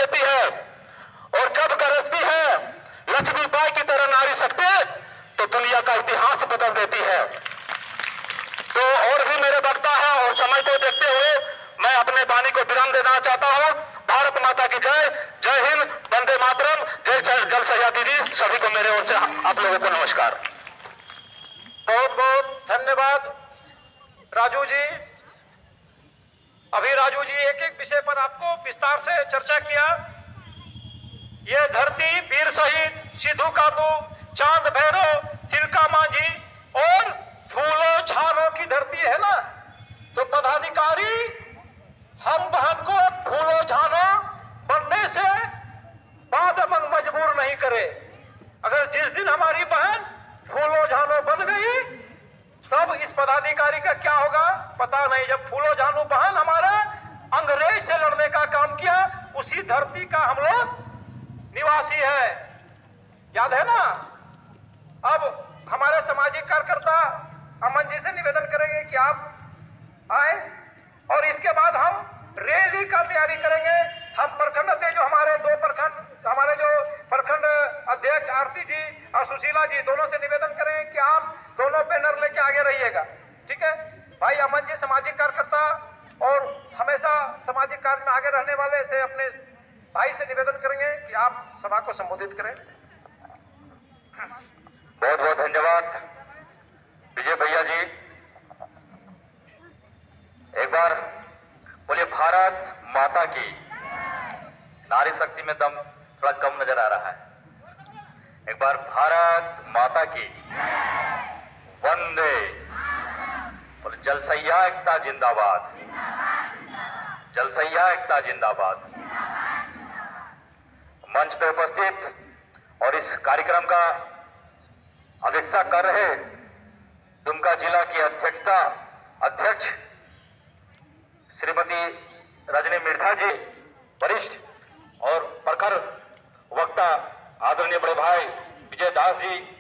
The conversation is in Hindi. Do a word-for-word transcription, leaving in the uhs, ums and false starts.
देती है और जब गरजती है लक्ष्मीबाई की तरह नारी शक्ति तो दुनिया का इतिहास बदल देती है। तो और भी मेरे वक्ता है और समय को देखते हुए मैं अपने वाणी को विराम देना चाहता हूं। भारत माता की जय, जय हिंद, वंदे मातरम, जय जल सैया दीदी। सभी को मेरे ओर से आप लोगों को नमस्कार। बहुत बहुत धन्यवाद राजू जी। अभी राजू जी एक एक विषय पर आपको विस्तार से चर्चा किया। ये धरती वीर शहीद सिद्धू कातू, चांद भैरव, तिलका मांझी और फूलों झाड़ों की धरती है ना। तो पदाधिकारी हम बहन को फूलों झाड़ों बनने से बाद में मजबूर नहीं करे। अगर जिस दिन हमारी बहन फूलों झाड़ों बन गई तब इस पदाधिकारी का क्या होगा पता नहीं। जब फूलों झाड़ू बहन हमारे अंग्रेज से लड़ने का काम किया, उसी धरती का हम लोग निवासी है, याद है ना। अब हमारे सामाजिक कार्यकर्ता अमन जी से निवेदन करेंगे कि आप आए और इसके बाद हम रैली का तैयारी करेंगे। हम प्रखंड थे जो हमारे दो प्रखंड हमारे जो प्रखंड अध्यक्ष आरती जी और सुशीला जी दोनों से निवेदन करेंगे कि आप दोनों बैनर लेके आगे रहिएगा, ठीक है भाई। अमन जी सामाजिक कार्यकर्ता और हमेशा सामाजिक कार्य में आगे रहने वाले से अपने भाई से निवेदन करेंगे कि आप सभा को संबोधित करें। बहुत बहुत धन्यवाद विजय भैया जी। एक बार बोलिए भारत माता की। नारी शक्ति में दम थोड़ा कम नजर आ रहा है। एक बार भारत माता की। वंदे। बोले जल सैया एकता जिंदाबाद, जल सैया एकता जिंदाबाद। मंच पे उपस्थित और इस कार्यक्रम का अध्यक्षता कर रहे दुमका जिला की अध्यक्षता अध्यक्ष श्रीमती रजनी मिर्धा जी, वरिष्ठ और प्रखर वक्ता आदरणीय बड़े भाई विजय दास जी,